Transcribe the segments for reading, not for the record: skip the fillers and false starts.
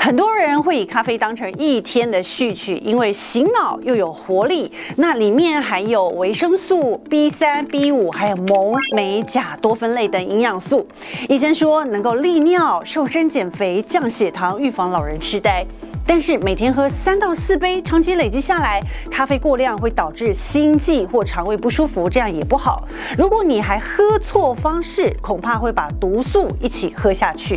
很多人会以咖啡当成一天的序曲，因为醒脑又有活力。那里面含有维生素 B3、B5， 还有锰、镁、钾多酚类等营养素。医生说能够利尿、瘦身、减肥、降血糖、预防老人痴呆。但是每天喝3到4杯，长期累积下来，咖啡过量会导致心悸或肠胃不舒服，这样也不好。如果你还喝错方式，恐怕会把毒素一起喝下去。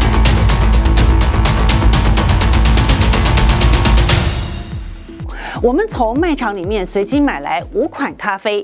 我们从卖场里面随机买来5款咖啡。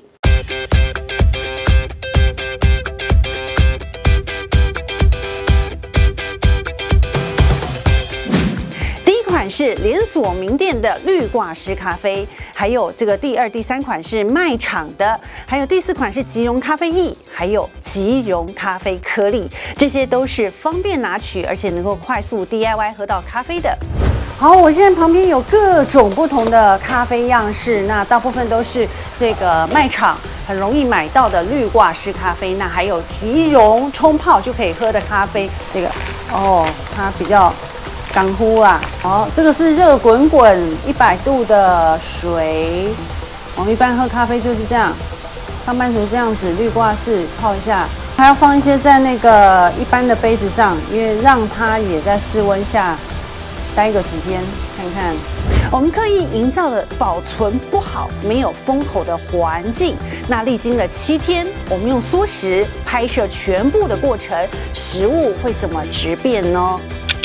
第一款是连锁名店的绿挂式咖啡，还有这个第2、第3款是卖场的，还有第4款是即溶咖啡液，还有即溶咖啡颗粒，这些都是方便拿取，而且能够快速 DIY 喝到咖啡的。好，我现在旁边有各种不同的咖啡样式，那大部分都是这个卖场很容易买到的绿挂式咖啡，那还有即溶冲泡就可以喝的咖啡，这个它比较干乎啊。好，这个是热滚滚100度的水，我们一般喝咖啡就是这样，上班族这样子绿挂式泡一下，还要放一些在那个一般的杯子上，因为让它也在室温下待个几天看看。我们刻意营造了保存不好、没有封口的环境。那历经了7天，我们用缩时拍摄全部的过程，食物会怎么质变呢？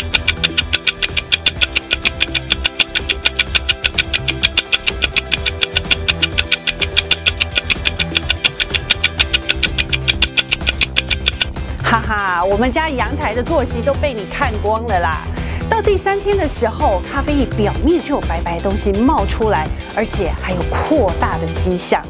哈哈，我们家阳台的作息都被你看光了啦。到第3天的时候，咖啡液表面就有白白的东西冒出来，而且还有扩大的迹象。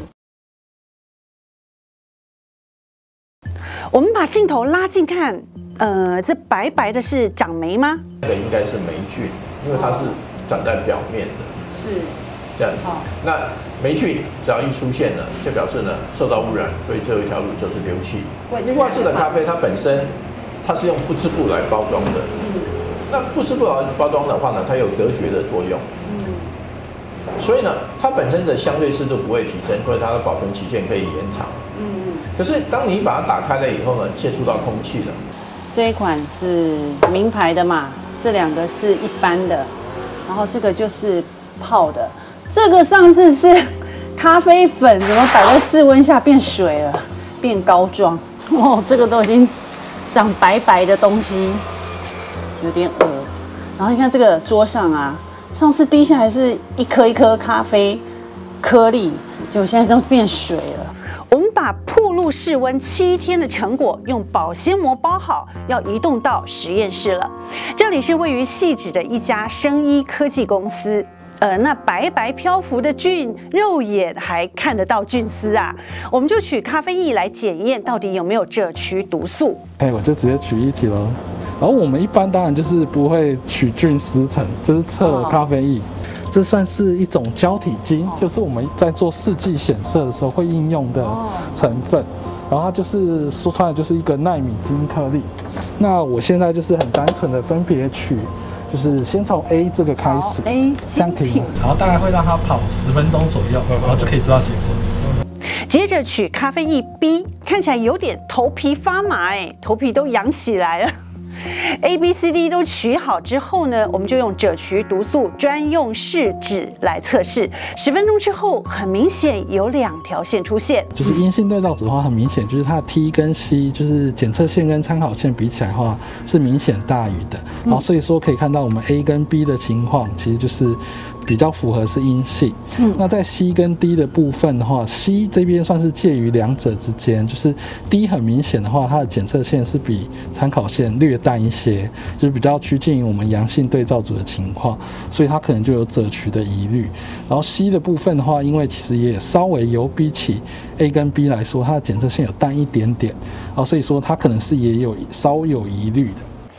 我们把镜头拉近看，这白白的是长霉吗？ 这个应该是霉菌，因为它是长在表面的。 是这样。那霉菌只要一出现了，就表示呢受到污染，所以最后一条路就是丢弃。绿挂式的咖啡它本身它是用不织布来包装的。那不织布包装的话呢，它有隔绝的作用，所以呢，它本身的相对湿度不会提升，所以它的保存期限可以延长。可是当你把它打开了以后呢，接触到空气了。 这一款是名牌的嘛，这2个是一般的，然后这个就是泡的。这个上次是咖啡粉，怎么摆在室温下变水了，变膏状？这个都已经长白白的东西。有点恶，然后你看这个桌上啊，上次滴下来是一颗一颗咖啡颗粒，结果现在都变水了。我们把暴露室温7天的成果用保鲜膜包好，要移动到实验室了。这里是位于汐止的一家生医科技公司。那白白漂浮的菌，肉眼还看得到菌丝啊！我们就取咖啡液来检验，到底有没有赭曲毒素。 我就直接取液体喽。然后我们一般当然就是不会取菌丝层，就是测咖啡液。这算是一种胶体基，就是我们在做试剂显色的时候会应用的成分。然后它就是说出来就是一个奈米金颗粒。那我现在就是很单纯的分别取。就是先从 A 这个开始 ，A 这样可以，然后大概会让它跑10分钟左右，然后就可以知道结果。 接着取咖啡液 B， 看起来有点头皮发麻，头皮都痒起来了。A、B、C、D 都取好之后呢，我们就用赭曲毒素专用试纸来测试。10分钟之后，很明显有2条线出现。 就是阴性对照组的话，很明显就是它的 T 跟 C， 就是检测线跟参考线比起来的话，是明显大于的。然后所以说可以看到我们 A 跟 B 的情况，其实就是比较符合是阴性。那在 C 跟 D 的部分的话 ，C 这边算是介于2者之间，就是 D 很明显的话，它的检测线是比参考线略淡一些，就是比较趋近于我们阳性对照组的情况，所以它可能就有赭曲的疑虑。然后 C 的部分的话，因为其实也稍微有比起 A 跟 B 来说，它的检测线有淡一点点，所以说它可能是也有稍有疑虑的。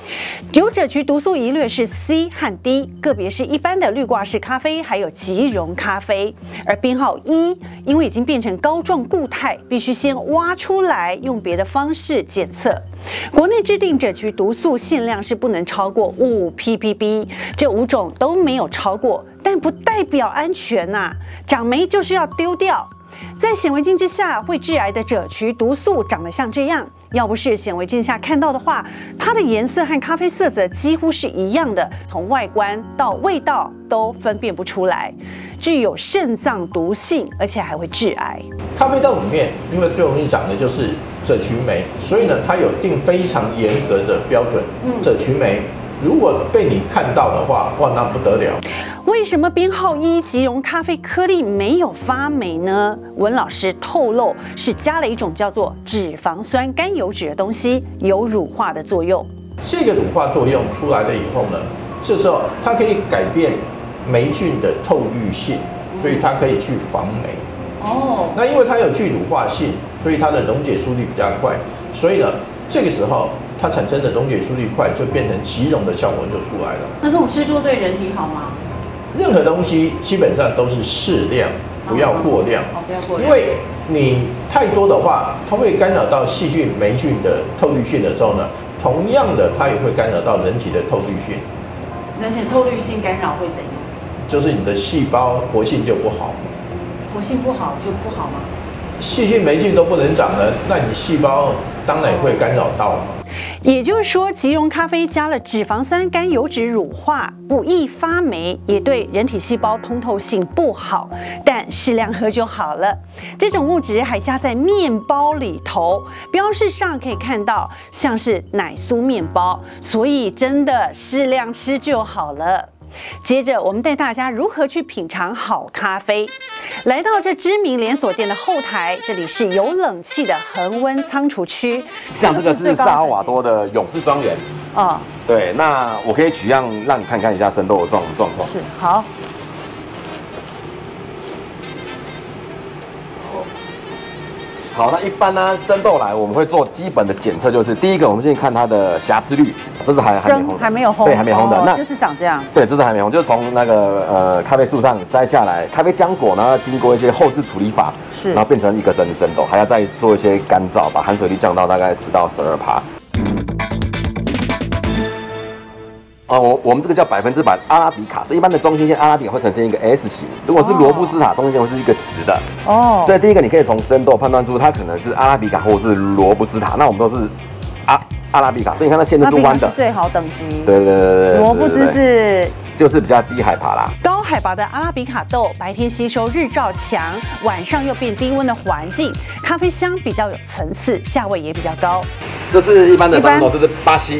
有赭曲毒素一律是 C 和 D， 个别是一般的滤挂式咖啡，还有即溶咖啡。而编号1，因为已经变成膏状固态，必须先挖出来，用别的方式检测。国内制定赭曲毒素限量是不能超过5 ppb， 这5种都没有超过，但不代表安全呐、长霉就是要丢掉。在显微镜之下会致癌的赭曲毒素长得像这样，要不是显微镜下看到的话，它的颜色和咖啡色泽几乎是一样的，从外观到味道都分辨不出来，具有肾脏毒性，而且还会致癌。 咖啡豆里面，因为最容易长的就是赭曲酶，所以呢，它有定非常严格的标准。赭曲酶如果被你看到的话，哇，那不得了。 为什么编号1即溶咖啡颗粒没有发霉呢？文老师透露是加了一种叫做脂肪酸甘油酯的东西，有乳化的作用。 这个乳化作用出来了以后呢，这时候它可以改变霉菌的透滤性，所以它可以去防霉。那因为它有去乳化性，所以它的溶解速率比较快，所以呢，这个时候它产生的溶解速率快，就变成即溶的效果就出来了。 那这种吃多对人体好吗？ 任何东西基本上都是适量，不要过量。 不要过量。 因为你太多的话，它会干扰到细菌、霉菌的透滤性的时候呢，同样的它也会干扰到人体的透滤性。 人体透滤性干扰会怎样？ 就是你的细胞活性就不好。 活性不好就不好吗？ 细菌、霉菌都不能长了，那你细胞当然也会干扰到嘛。 也就是说，即溶咖啡加了脂肪酸甘油酯乳化，不易发霉，也对人体细胞通透性不好，但适量喝就好了。这种物质还加在面包里头，标示上可以看到像是奶酥面包，所以真的适量吃就好了。接着，我们带大家如何去品尝好咖啡。来到这知名连锁店的后台，这里是有冷气的恒温仓储区。 像这个是萨尔瓦多的勇士庄园。对，那我可以取样让你看一下生豆的状况。 是，好。 好，那一般呢，生豆来我们会做基本的检测，就是第一个，我们先看它的瑕疵率，这是还没有烘，对，还没烘的，那就是长这样， 对，这是还没烘，就是从那个咖啡树上摘下来，咖啡浆果呢，经过一些后置处理法， 是， 然后变成一个整体生豆，还要再做一些干燥，把含水率降到大概10到12%。我们这个叫100%阿拉比卡，所以一般的中心线阿拉比卡会呈现一个 S 型，如果是罗布斯塔，中心线会是一个直的。所以第一个你可以从生豆判断出它可能是阿拉比卡或者是罗布斯塔，那我们都是阿拉比卡，所以你看它线都是弯的， 最好等级。 对， 罗布兹是就是比较低海拔啦。 高海拔的阿拉比卡豆，白天吸收日照强，晚上又变低温的环境，咖啡香比较有层次，价位也比较高。 这是一般的生豆，这是巴西。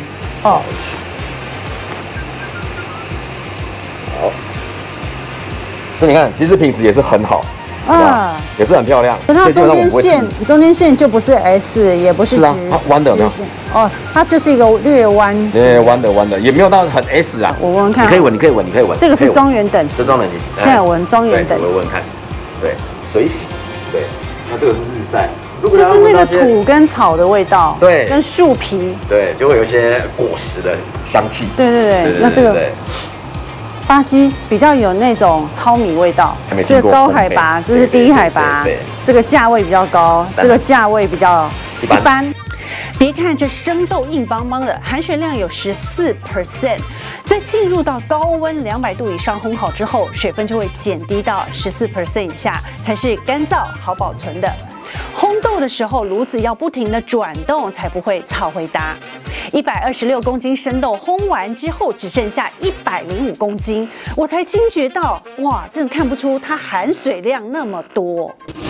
所以你看，其实品质也是很好，也是很漂亮。 它中间线就不是 S， 也不是直， 是啊，它弯的有没有？ 它就是一个略弯， 对，弯的，也没有到很 S 啊。 我闻闻看， 你可以闻。 这个是庄园等级， 是庄园等级。 现在闻庄园等级， 我闻看，对，水洗，对，那这个是日晒。 这是那个土跟草的味道， 对， 跟树皮， 对，就会有一些果实的香气。 对，那这个。巴西比较有那种糙米味道，这个高海拔，这是低海拔，这个价位比较高，这个价位比较一般。别看这生豆硬邦邦的，含水量有14%，在进入到高温200度以上烘烤之后，水分就会减低到14% 以下，才是干燥好保存的。烘豆的时候，炉子要不停的转动，才不会草灰搭。126公斤生豆烘完之后，只剩下105公斤，我才惊觉到，哇，真的看不出它含水量那么多。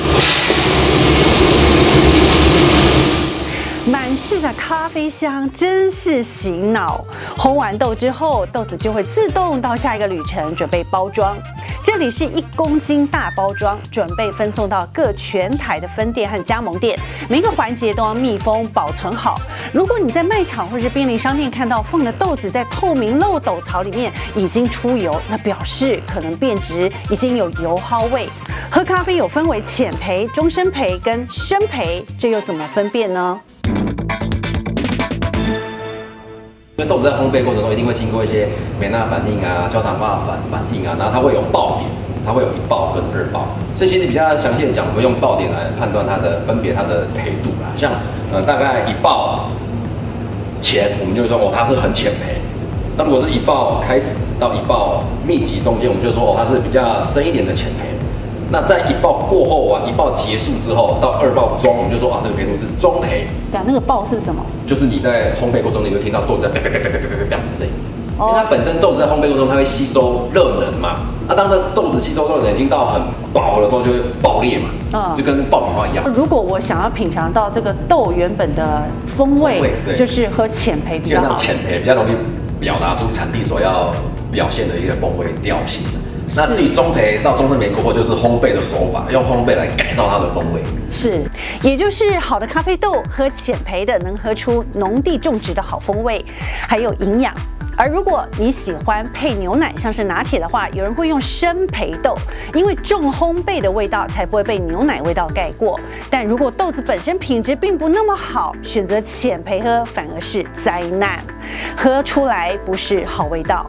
满室的咖啡香真是醒脑。烘完豆之后，豆子就会自动到下一个旅程，准备包装。这里是1公斤大包装，准备分送到各全台的分店和加盟店，每个环节都要密封保存好。如果你在卖场或是便利商店看到放的豆子在透明漏斗槽里面已经出油，那表示可能变质，已经有油耗味。喝咖啡有分为浅焙、中深焙跟深焙，这又怎么分辨呢？ 所以豆子在烘焙过程中一定会经过一些美纳反应啊、焦糖化反应啊，然后它会有爆点，它会有1爆跟2爆。所以其实比较详细的讲，我们用爆点来判断它的分别它的焙度啦。像大概1爆前，我们就会说它是很浅焙。那如果是1爆开始到1爆密集中间，我们就说它是比较深一点的浅焙。那在1爆过后啊，1爆结束之后到2爆中，我们就说这个焙度是中焙。 那个爆是什么？就是你在烘焙过程中，你会听到豆子在啪啪啪啪啪啪啪的声音。因为它本身豆子在烘焙过程中，它会吸收热能嘛。那当这豆子吸收热能已经到很饱和的时候，就会爆裂嘛。就跟爆米花一样。如果我想要品尝到这个豆原本的风味，就是喝浅焙比较好。 浅焙比较容易表达出产地所要表现的一个风味调性。那至于中焙到中深焙过后，就是烘焙的手法，用烘焙来改造它的风味。 是，也就是好的咖啡豆喝浅焙的，能喝出农地种植的好风味，还有营养。而如果你喜欢配牛奶，像是拿铁的话，有人会用深焙豆，因为重烘焙的味道才不会被牛奶味道盖过。但如果豆子本身品质并不那么好，选择浅焙喝反而是灾难，喝出来不是好味道。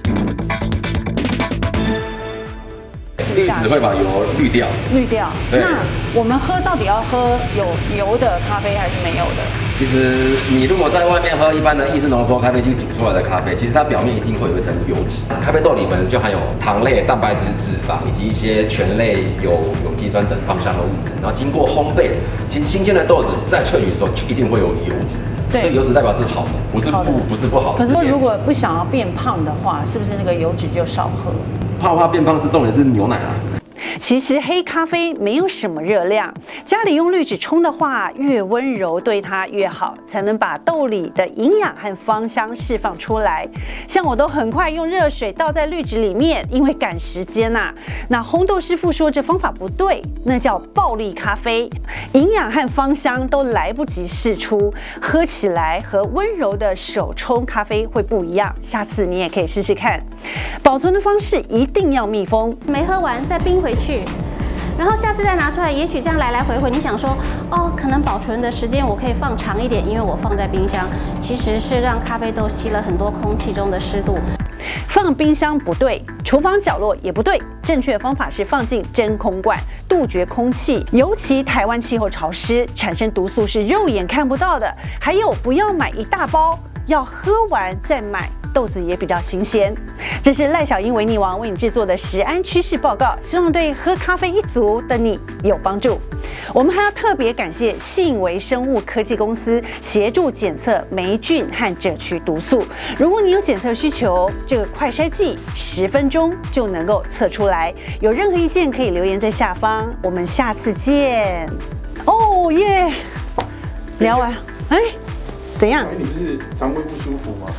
滤纸会把油滤掉。 那我们喝到底要喝有油的咖啡还是没有的？ 其实你如果在外面喝一般的意式浓缩咖啡机煮出来的咖啡，其实它表面一定会有一层油脂。咖啡豆里面就含有糖类、蛋白质、脂肪以及一些醛类、有机酸等芳香的物质。然后经过烘焙，其实新鲜的豆子在萃取的时候就一定会有油脂。所以油脂代表是好的，不是不好的。 可是如果不想要变胖的话，是不是那个油脂就少喝？ 怕不怕变胖是重点是牛奶啊。 其实黑咖啡没有什么热量，家里用滤纸冲的话，越温柔对它越好，才能把豆里的营养和芳香释放出来。像我都很快用热水倒在滤纸里面，因为赶时间呐。那烘豆师傅说这方法不对，那叫暴力咖啡，营养和芳香都来不及释出，喝起来和温柔的手冲咖啡会不一样。下次你也可以试试看。保存的方式一定要密封， 没喝完再冰回去。然后下次再拿出来，也许这样来来回回，你想说，可能保存的时间我可以放长一点，因为我放在冰箱，其实是让咖啡豆吸了很多空气中的湿度。 放冰箱不对，厨房角落也不对，正确的方法是放进真空罐，杜绝空气。尤其台湾气候潮湿，产生毒素是肉眼看不到的。还有，不要买一大包，要喝完再买。豆子也比较新鲜。这是赖小英维尼王为你制作的食安趋势报告，希望对喝咖啡一族的你有帮助。我们还要特别感谢信维生物科技公司协助检测霉菌和赭曲毒素。如果你有检测需求，这个快筛剂10分钟就能够测出来。有任何意见可以留言在下方，我们下次见。哦耶！聊完，怎样？ 你不是肠胃不舒服吗？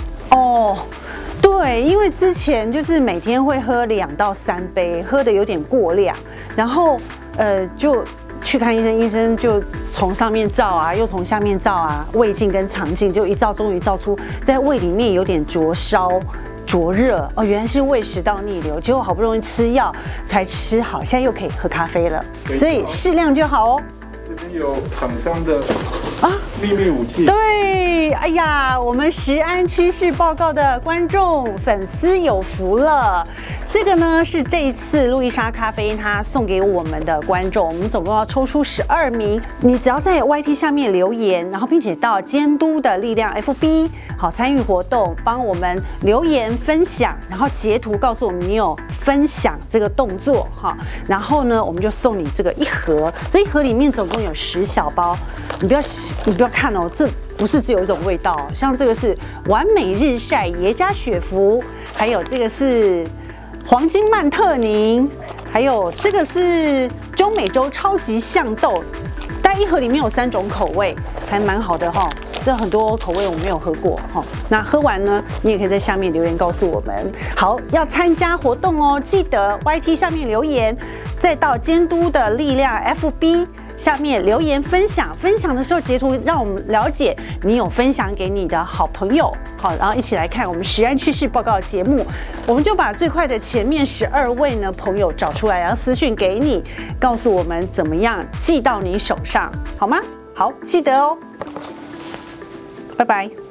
对，因为之前就是每天会喝2到3杯，喝的有点过量，然后就去看医生，医生就从上面照啊，又从下面照啊，胃镜跟肠镜就一照，终于照出在胃里面有点灼烧、灼热原来是胃食道逆流，结果好不容易吃药才吃好，现在又可以喝咖啡了，所以适量就好哦。 这边有厂商的秘密武器。 对，哎呀，我们食安趋势报告的观众粉丝有福了。这个呢是这一次路易莎咖啡它送给我们的观众，我们总共要抽出12名。你只要在 YT 下面留言，然后并且到监督的力量 FB 好参与活动，帮我们留言分享，然后截图告诉我们你有分享这个动作哈，然后呢我们就送你这个一盒，这一盒里面总共有10小包，你不要看哦，这不是只有一种味道，像这个是完美日晒耶加雪芙，还有这个是黄金曼特宁，还有这个是中美洲超级象豆，但一盒里面有3种口味，还蛮好的哈。这很多口味我没有喝过哈。那喝完呢，你也可以在下面留言告诉我们。好，要参加活动哦，记得 YT 下面留言，再到监督的力量 FB。下面留言分享的时候截图，让我们了解你有分享给你的好朋友，好，然后一起来看我们食安趋势报告的节目。我们就把最快的前面12位呢朋友找出来，然后私讯给你，告诉我们怎么样寄到你手上，好吗？好，记得哦，拜拜。